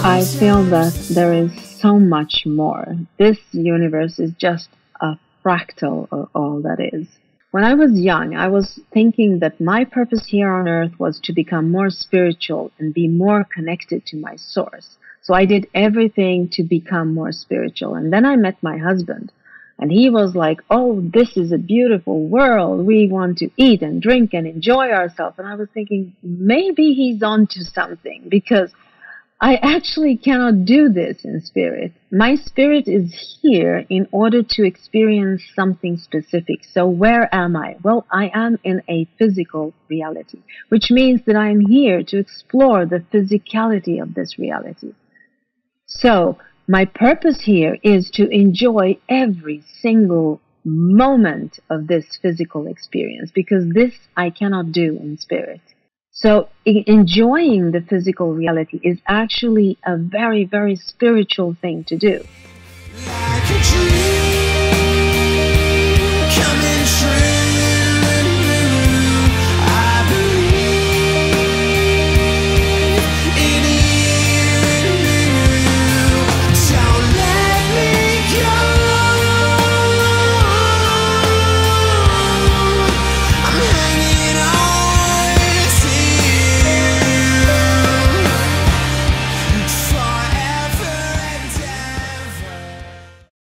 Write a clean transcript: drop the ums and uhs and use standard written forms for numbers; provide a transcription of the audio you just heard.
I feel that there is so much more. This universe is just a fractal of all that is. When I was young, I was thinking that my purpose here on earth was to become more spiritual and be more connected to my source. So I did everything to become more spiritual. And then I met my husband. And he was like, oh, this is a beautiful world. We want to eat and drink and enjoy ourselves. And I was thinking, maybe he's onto something, because I actually cannot do this in spirit. My spirit is here in order to experience something specific. So where am I? Well, I am in a physical reality, which means that I am here to explore the physicality of this reality. So my purpose here is to enjoy every single moment of this physical experience, because this I cannot do in spirit. So enjoying the physical reality is actually a very, very spiritual thing to do. Like a dream.